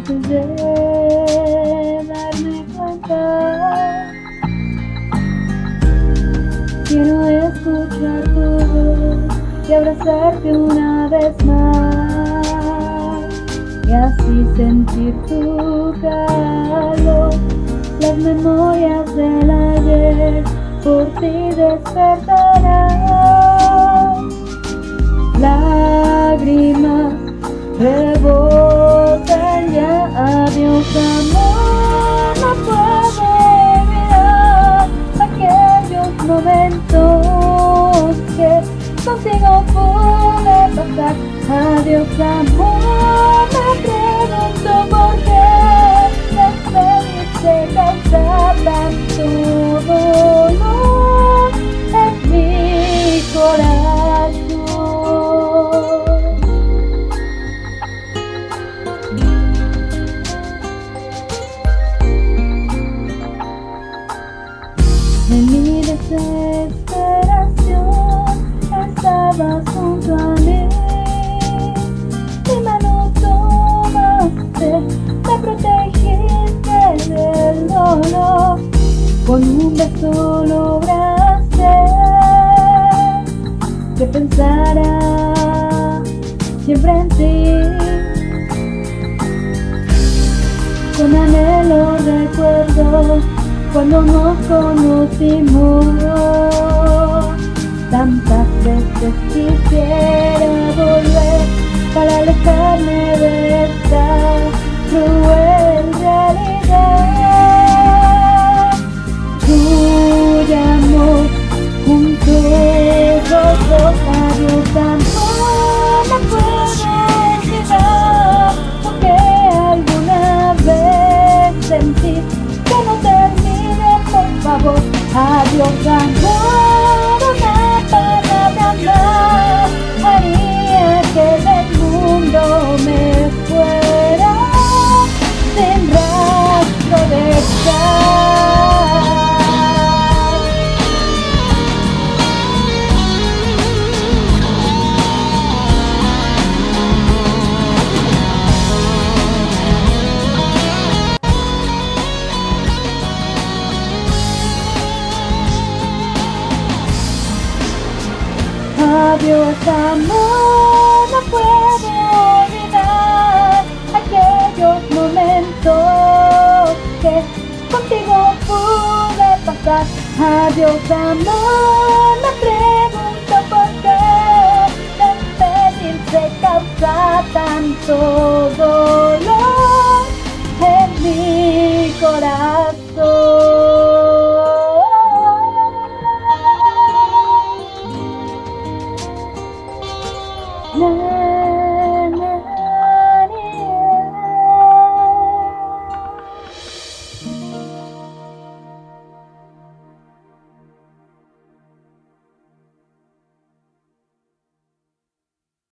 antes de darme cuenta. Quiero escuchar tu voz y abrazarte una vez más, y así sentir tu calor. Las memorias del ayer por ti despertarán. Lágrimas rebotan ya, adiós amor, no puedo olvidar aquellos momentos que contigo pude pasar. Adiós amor, me pregunto por qué despedirse causa tanto dolor en mi corazón. En mi desesperación estabas junto a mí, mi mano tomaste, me protegiste del dolor, con un beso lograste que pensara siempre en ti. Con anhelo recuerdo cuando nos conocimos, tantas veces quisiera volver para alejarme de esta cruel realidad. Tu amor junto a los dos, adiós amor, no puedo olvidar lo que alguna vez sentí. Que no termine, por favor. Adiós amor, una palabra más haría que del mundo me fuera sin rastro de estar. Adiós amor, no puedo olvidar aquellos momentos que contigo pude pasar. Adiós amor, me pregunto por qué despedirse causa tanto dolor.